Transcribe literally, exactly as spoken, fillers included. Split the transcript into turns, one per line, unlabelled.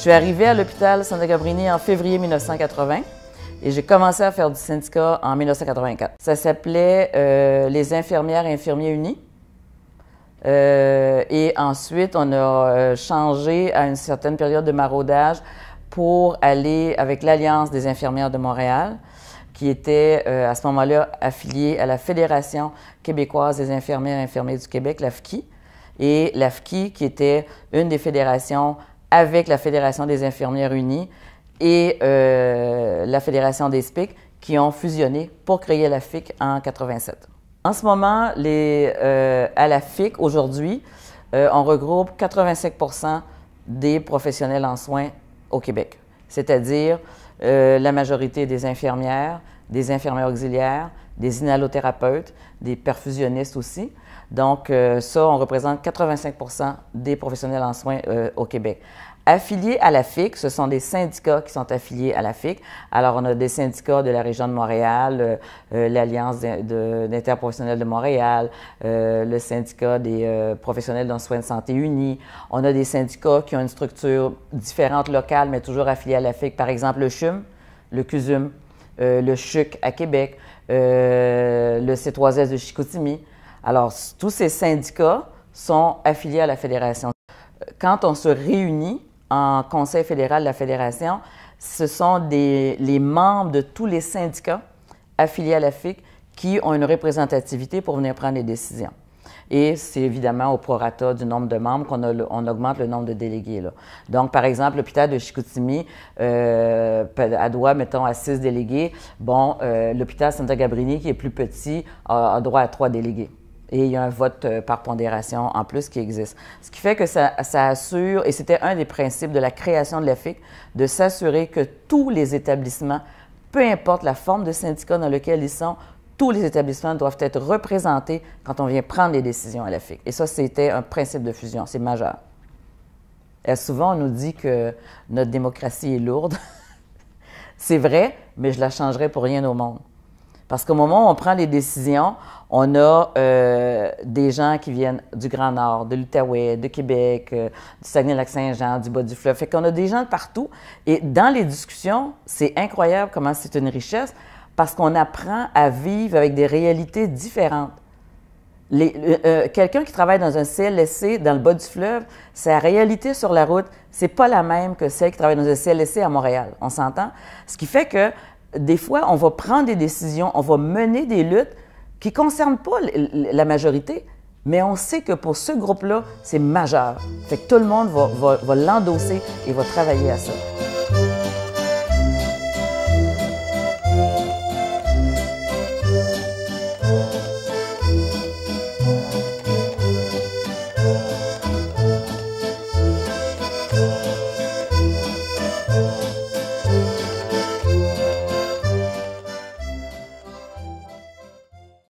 suis arrivée à l'hôpital Santa-Cabrini en février mille neuf cent quatre-vingts et j'ai commencé à faire du syndicat en mille neuf cent quatre-vingt-quatre. Ça s'appelait euh, les infirmières et infirmiers unis. Euh, et ensuite, on a euh, changé à une certaine période de maraudage pour aller avec l'Alliance des infirmières de Montréal, qui était euh, à ce moment-là affiliée à la Fédération québécoise des infirmières et infirmiers du Québec, l'A F Q I, et l'A F Q I qui était une des fédérations avec la Fédération des infirmières unies et euh, la Fédération des S P I C qui ont fusionné pour créer la F I C en quatre-vingt-sept. En ce moment, les, euh, à la F I C, aujourd'hui, euh, on regroupe quatre-vingt-cinq pour cent des professionnels en soins au Québec, c'est-à-dire euh, la majorité des infirmières, des infirmières auxiliaires, des inhalothérapeutes, des perfusionnistes aussi. Donc, euh, ça, on représente quatre-vingt-cinq pour cent des professionnels en soins euh, au Québec. Affiliés à la F I C, ce sont des syndicats qui sont affiliés à la F I C. Alors, on a des syndicats de la région de Montréal, euh, euh, l'Alliance d'interprofessionnels de Montréal, euh, le syndicat des euh, professionnels dans le soin de santé unis. On a des syndicats qui ont une structure différente locale, mais toujours affiliés à la F I C. Par exemple, le C H U M, le C U S U M, euh, le C H U C à Québec, euh, le C trois S de Chicoutimi. Alors, tous ces syndicats sont affiliés à la Fédération. Quand on se réunit en Conseil fédéral de la Fédération, ce sont des, les membres de tous les syndicats affiliés à la F I C qui ont une représentativité pour venir prendre les décisions. Et c'est évidemment au prorata du nombre de membres qu'on on augmente le nombre de délégués. Là. Donc, par exemple, l'hôpital de Chicoutimi euh, a droit, mettons, à six délégués. Bon, euh, l'hôpital Santa-Cabrini, qui est plus petit, a, a droit à trois délégués. Et il y a un vote euh, par pondération en plus qui existe. Ce qui fait que ça, ça assure, et c'était un des principes de la création de l'A F I C, de s'assurer que tous les établissements, peu importe la forme de syndicat dans lequel ils sont, tous les établissements doivent être représentés quand on vient prendre les décisions à l'A F I C. Et ça, c'était un principe de fusion, c'est majeur. Et souvent, on nous dit que notre démocratie est lourde. C'est vrai, mais je la changerais pour rien au monde. Parce qu'au moment où on prend les décisions, on a euh, des gens qui viennent du Grand Nord, de l'Outaouais, de Québec, euh, du Saguenay-Lac-Saint-Jean, du Bas-du-Fleuve. Fait qu'on a des gens de partout. Et dans les discussions, c'est incroyable comment c'est une richesse parce qu'on apprend à vivre avec des réalités différentes. Euh, euh, Quelqu'un qui travaille dans un C L S C dans le Bas-du-Fleuve, sa réalité sur la route, c'est pas la même que celle qui travaille dans un C L S C à Montréal. On s'entend? Ce qui fait que des fois, on va prendre des décisions, on va mener des luttes qui ne concernent pas la majorité, mais on sait que pour ce groupe-là, c'est majeur. Fait que tout le monde va, va, va l'endosser et va travailler à ça.